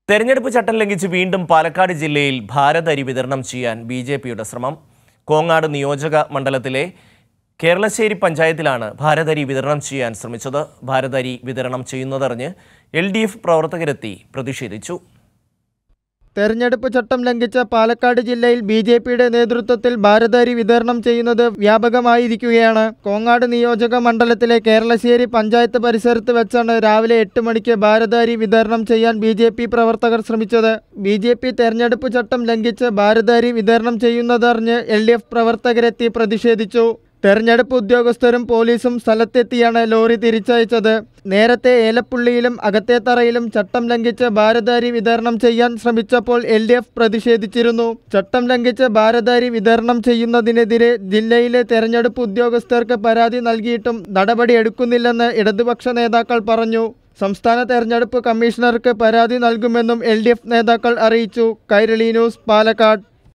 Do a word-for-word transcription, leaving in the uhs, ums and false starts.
തെരഞ്ഞെടുപ്പ് ചട്ടം ലംഘിച്ച് വീണ്ടും പാലക്കാട് ജില്ലയിൽ ഭാരതരി വിതരണം ചെയ്യാൻ ബി ജെ പിയുടെ ശ്രമം. കോങ്ങാട് നിയോജക മണ്ഡലത്തിലെ കേരളശ്ശേരി പഞ്ചായത്തിലാണ് ഭാരതരി വിതരണം ചെയ്യാൻ ശ്രമിച്ചത്. ഭാരതരി വിതരണം ചെയ്യുന്നതറിഞ്ഞ് എൽ ഡി എഫ് പ്രവർത്തകരെത്തി പ്രതിഷേധിച്ചു. തെരഞ്ഞെടുപ്പ് ചട്ടം ലംഘിച്ച പാലക്കാട് ജില്ലയിൽ ബി ജെ പിയുടെ നേതൃത്വത്തിൽ ഭാരതരി വിതരണം ചെയ്യുന്നത് വ്യാപകമായിരിക്കുകയാണ്. കോങ്ങാട് നിയോജക മണ്ഡലത്തിലെ കേരളശ്ശേരി പഞ്ചായത്ത് പരിസരത്ത് വെച്ചാണ് രാവിലെ എട്ട് മണിക്ക് ഭാരതരി വിതരണം ചെയ്യാൻ ബി ജെ പി പ്രവർത്തകർ ശ്രമിച്ചത്. ബി ജെ പി തെരഞ്ഞെടുപ്പ് ചട്ടം ലംഘിച്ച് ഭാരതരി വിതരണം ചെയ്യുന്നതറിഞ്ഞ് എൽ ഡി എഫ് പ്രവർത്തകരെത്തി പ്രതിഷേധിച്ചു. തെരഞ്ഞെടുപ്പ് ഉദ്യോഗസ്ഥരും പോലീസും സ്ഥലത്തെത്തിയാണ് ലോറി തിരിച്ചയച്ചത്. നേരത്തെ ഏലപ്പുള്ളിയിലും അകത്തേത്തറയിലും ചട്ടം ലംഘിച്ച് ഭാരതരി വിതരണം ചെയ്യാൻ ശ്രമിച്ചപ്പോൾ എൽ ഡി എഫ് പ്രതിഷേധിച്ചിരുന്നു. ചട്ടം ലംഘിച്ച് ഭാരതരി വിതരണം ചെയ്യുന്നതിനെതിരെ ജില്ലയിലെ തെരഞ്ഞെടുപ്പ് ഉദ്യോഗസ്ഥർക്ക് പരാതി നൽകിയിട്ടും നടപടിയെടുക്കുന്നില്ലെന്ന് ഇടതുപക്ഷ നേതാക്കൾ പറഞ്ഞു. സംസ്ഥാന തെരഞ്ഞെടുപ്പ് കമ്മീഷണർക്ക് പരാതി നൽകുമെന്നും എൽ ഡി എഫ് നേതാക്കൾ അറിയിച്ചു. കൈരളി ന്യൂസ്, പാലക്കാട്.